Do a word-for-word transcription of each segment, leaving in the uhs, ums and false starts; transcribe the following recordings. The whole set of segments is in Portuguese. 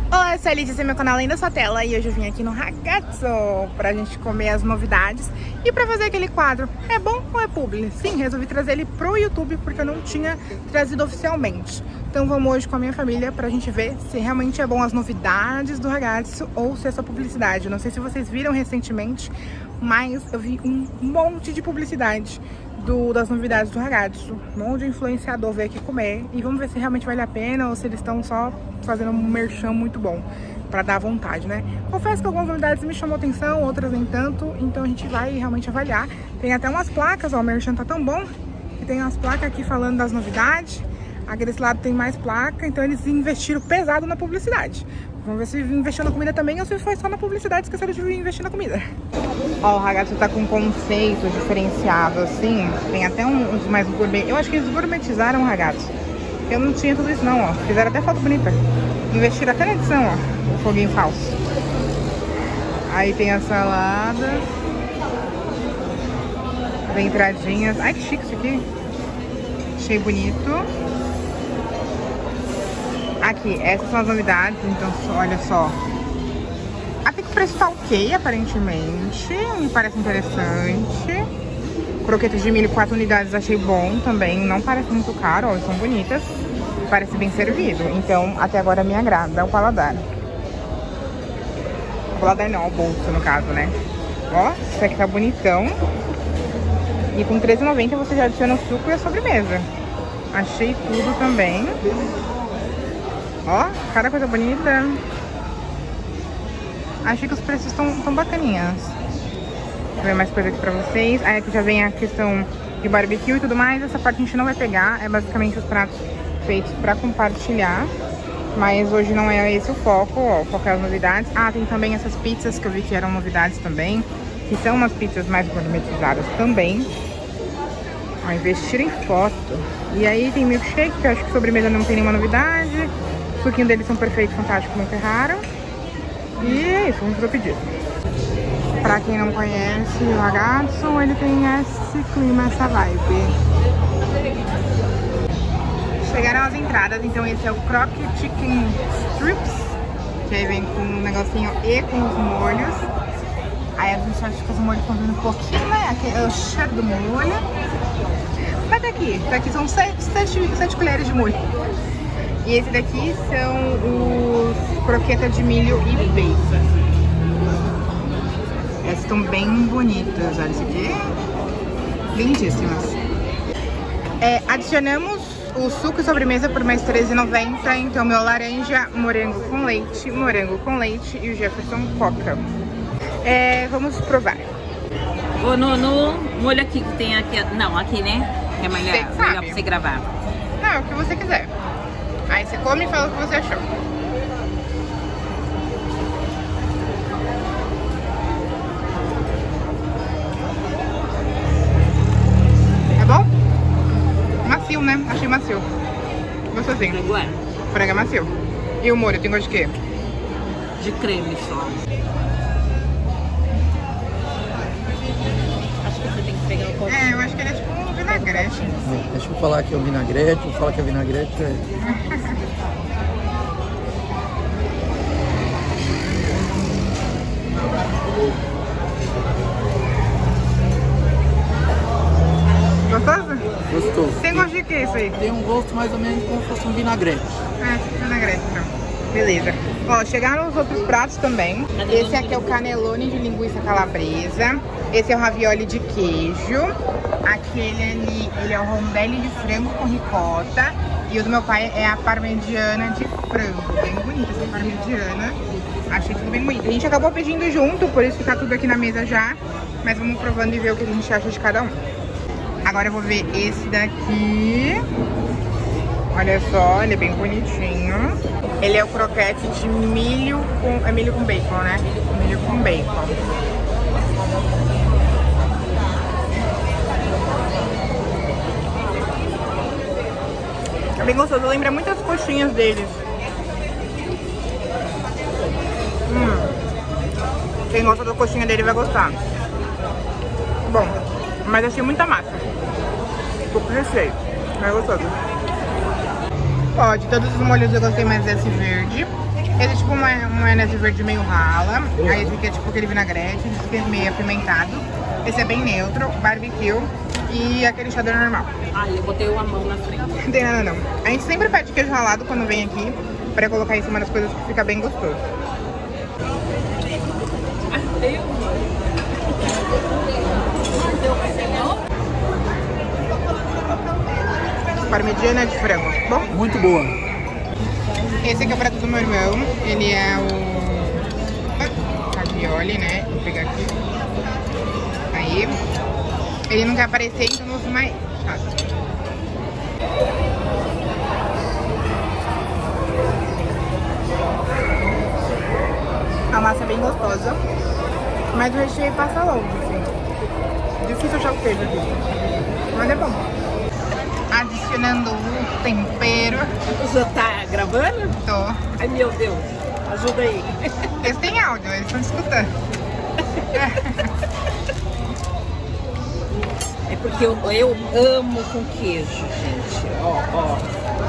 Olá, eu sou a Lidia, esse é meu canal Além da Sua Tela e hoje eu vim aqui no Ragazzo pra gente comer as novidades e pra fazer aquele quadro, é bom ou é publi? Sim, resolvi trazer ele pro YouTube porque eu não tinha trazido oficialmente. Então vamos hoje com a minha família pra gente ver se realmente é bom as novidades do Ragazzo ou se é só publicidade. Eu não sei se vocês viram recentemente, mas eu vi um monte de publicidade Do, das novidades do Ragazzo. Um monte de influenciador veio aqui comer e vamos ver se realmente vale a pena ou se eles estão só fazendo um merchan muito bom pra dar vontade, né? Confesso que algumas novidades me chamou atenção, outras nem tanto, então a gente vai realmente avaliar. Tem até umas placas, ó, o merchan tá tão bom que tem umas placas aqui falando das novidades. Aqui desse lado tem mais placa, então eles investiram pesado na publicidade. Vamos ver se investiu na comida também ou se foi só na publicidade e esqueceram de investir na comida. Ó, o Ragazzo tá com um conceito diferenciado, assim. Tem até uns mais gourmet. Eu acho que eles gourmetizaram o Ragazzo. Eu não tinha tudo isso não, ó. Fizeram até foto bonita. Investiram até na edição, ó. O foguinho falso. Aí tem as saladas. As entradinhas. Ai, que chique isso aqui. Achei bonito. Aqui, essas são as novidades, então olha só. Até que o preço tá ok, aparentemente. Me parece interessante. Croquetas de milho, quatro unidades, achei bom também. Não parece muito caro, ó, são bonitas. Parece bem servido. Então, até agora me agrada o paladar. O paladar não, o bolso, no caso, né? Ó, isso aqui tá bonitão. E com treze reais e noventa centavos você já adiciona o suco e a sobremesa. Achei tudo também. Ó, cada coisa bonita. Achei que os preços estão tão bacaninhas. Vou ver mais coisa aqui pra vocês. Aí aqui já vem a questão de barbecue e tudo mais. Essa parte a gente não vai pegar. É basicamente os pratos feitos pra compartilhar. Mas hoje não é esse o foco, ó. O foco é as novidades. Ah, tem também essas pizzas que eu vi que eram novidades também. Que são umas pizzas mais gourmetizadas também. Ó, investir em foto. E aí tem milkshake, que eu acho que sobremesa não tem nenhuma novidade. O suquinho deles são perfeitos, fantásticos, nunca erraram. E é isso, vamos pro pedido. Pra quem não conhece o Ragazzo, ele tem esse clima, essa vibe. Chegaram as entradas, então esse é o Croque Chicken Strips, que aí vem com um negocinho e com os molhos. Aí a gente acha que os molhos estão vindo um pouquinho, né? Aqui é o cheiro do molho. Mas daqui, daqui são sete, sete, sete colheres de molho. E esse daqui são os croquetas de milho e bacon. Essas estão bem bonitas, olha isso aqui. Lindíssimas. É, adicionamos o suco e sobremesa por mais treze reais e noventa centavos. Então meu laranja, morango com leite, morango com leite e o Jefferson Coca. É, vamos provar. Vou no, no molho aqui que tem aqui. Não, aqui, né? É melhor, melhor pra você gravar. Não, é o que você quiser. Aí você come e fala o que você achou. É bom? Macio, né? Achei macio. Gostosinho. Frango é? Frango é macio. E o molho, tem gosto de quê? De creme só. Acho que você tem que pegar um pouco. É, eu acho que ele é tipo um vinagrete. É, deixa eu falar que é o vinagrete, eu falo que é vinagrete. É... Gostoso? Gostoso. Tem gosto de que isso aí? Tem um gosto mais ou menos como se fosse um vinagrete. Ah, tipo vinagrete, então. Beleza. Ó, chegaram os outros pratos também. Esse aqui é o cannelloni de linguiça calabresa. Esse é o ravioli de queijo. Aquele ali, ele é o rondelli de frango com ricota. E o do meu pai é a parmegiana de frango. Bem bonita essa parmegiana. Achei tudo bem bonito. A gente acabou pedindo junto, por isso que tá tudo aqui na mesa já. Mas vamos provando e ver o que a gente acha de cada um. Agora eu vou ver esse daqui. Olha só, ele é bem bonitinho. Ele é o croquete de milho com... É milho com bacon, né? Milho com bacon. É bem gostoso, lembra muitas coxinhas deles. Hum. Quem gosta da coxinha dele vai gostar. Bom, mas achei muita massa. Um pouco recheio, mas gostoso. Ó, de todos os molhos eu gostei mais desse verde. Esse é tipo uma maionese verde meio rala. Aí esse aqui é tipo aquele vinagrete, esse aqui é meio apimentado. Esse é bem neutro, barbecue e aquele cheddar normal. Ai, eu botei uma mão na frente. Não tem nada não. A gente sempre pede queijo ralado quando vem aqui, pra colocar em cima das coisas que fica bem gostoso. Parmegiana de frango, bom? Muito boa. Esse aqui é o prato do meu irmão, ele é o ravioli, né? Vou pegar aqui. Aí, ele não quer aparecer, então vou filmar ele. Chato. A massa é bem gostosa, mas o recheio passa longe, assim. Difícil achar o queijo aqui, mas é bom. Adicionando o tempero. Você tá gravando? Tô. Ai, meu Deus. Ajuda aí. Eles têm áudio, eles estão escutando. É porque eu, eu amo com queijo, gente. Ó, ó.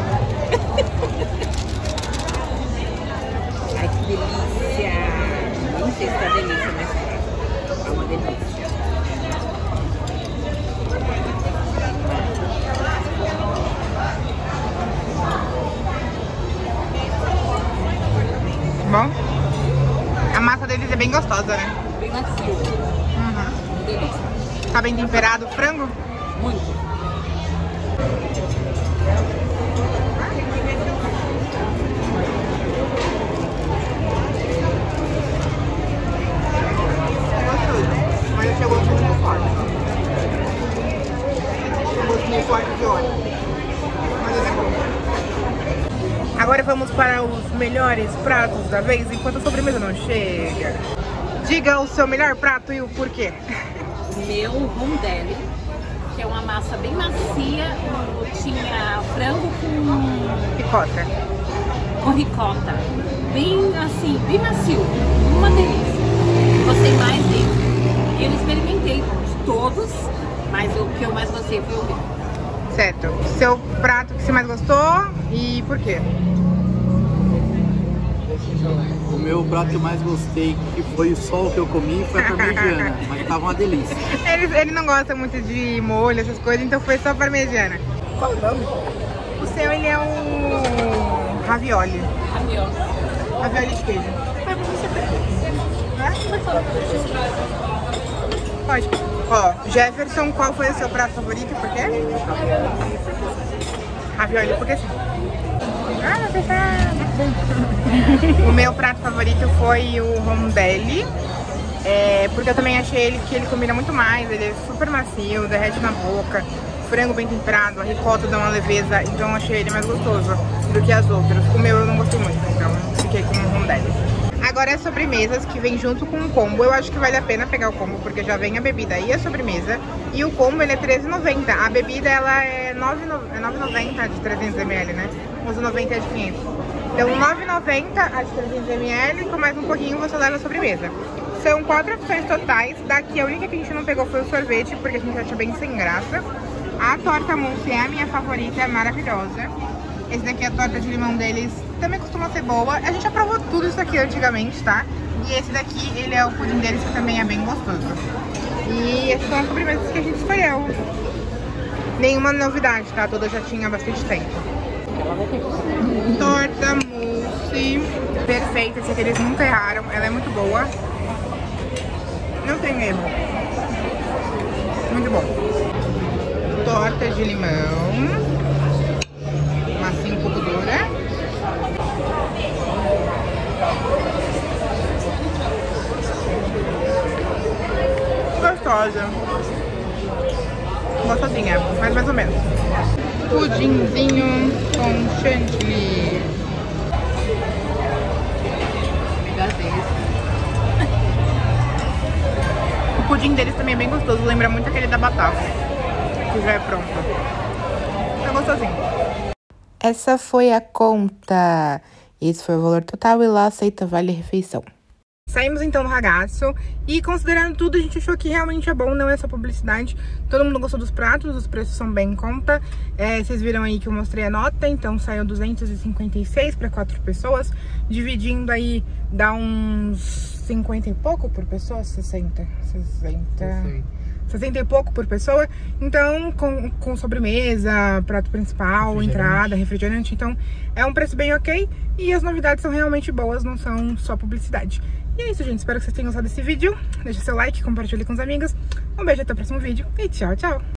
Ai, que delícia. Não sei se tá delícia, mas é uma delícia. Bom, a massa deles é bem gostosa, né? Bem macio. Uhum. Delícia. Tá bem temperado o frango? Muito. Mas esse é gosto muito forte. É um gosto meio forte de óleo. Mas ele é bom. Agora vamos para os melhores pratos da vez, enquanto a sobremesa não chega. Diga o seu melhor prato e o porquê. O meu rondelli, que é uma massa bem macia, tinha frango com, Picota. com ricota. Bem assim, bem macio. Uma delícia. Gostei mais dele. Eu experimentei de todos, mas o que eu mais gostei foi o meu. Certo. Seu prato que você mais gostou e por quê? O meu prato que eu mais gostei, que foi só o que eu comi, foi a parmegiana, mas tava uma delícia. Ele, ele não gosta muito de molho, essas coisas, então foi só parmegiana. Qual o nome? O seu, ele é o ravioli. Ravioli. Ravioli de queijo. Pode. Ó, Jefferson, qual foi o seu prato favorito e por quê? Ravioli, por quê sim? Ah, vai fechar. O meu prato favorito foi o rondelli. É, porque eu também achei ele que ele combina muito mais. Ele é super macio, derrete na boca. Frango bem temperado, a ricota dá uma leveza. Então eu achei ele mais gostoso do que as outras. O meu eu não gostei muito, então fiquei com o rondelli. Agora as sobremesas que vem junto com o combo. Eu acho que vale a pena pegar o combo, porque já vem a bebida e a sobremesa. E o combo ele é treze reais e noventa centavos. A bebida ela é nove reais e noventa centavos de trezentos mililitros, né? onze reais e noventa centavos é de quinhentos. Então nove reais e noventa centavos a de trezentos mililitros e com mais um pouquinho você leva a sobremesa. São quatro opções totais. Daqui a única que a gente não pegou foi o sorvete, porque a gente acha bem sem graça. A torta mousse é a minha favorita, é maravilhosa. Esse daqui é a torta de limão deles, também costuma ser boa. A gente já provou tudo isso aqui antigamente, tá? E esse daqui, ele é o pudim deles, que também é bem gostoso. E essas são as sobremesas que a gente escolheu. Nenhuma novidade, tá? Toda já tinha há bastante tempo. Torta mousse perfeita, esse aqui eles nunca erraram. Ela é muito boa. Não tem erro. Muito bom. Torta de limão. Massinha um pouco dura. Gostosa. Gostosinha, mas mais ou menos. Pudinzinho com chantilly. O pudim deles também é bem gostoso, lembra muito aquele da batata, que já é pronto. É gostosinho. Essa foi a conta. Esse foi o valor total e lá aceita vale refeição. Saímos então no ragazzo e, considerando tudo, a gente achou que realmente é bom, não é só publicidade. Todo mundo gostou dos pratos, os preços são bem em conta. É, vocês viram aí que eu mostrei a nota, então saiu duzentos e cinquenta e seis para quatro pessoas. Dividindo aí dá uns cinquenta e pouco por pessoa, sessenta, sessenta, sessenta e pouco por pessoa. Então, com, com sobremesa, prato principal, entrada, refrigerante. Então, é um preço bem ok. E as novidades são realmente boas, não são só publicidade. E é isso, gente. Espero que vocês tenham gostado desse vídeo. Deixa seu like, compartilhe com os amigos. Um beijo, até o próximo vídeo. E tchau, tchau!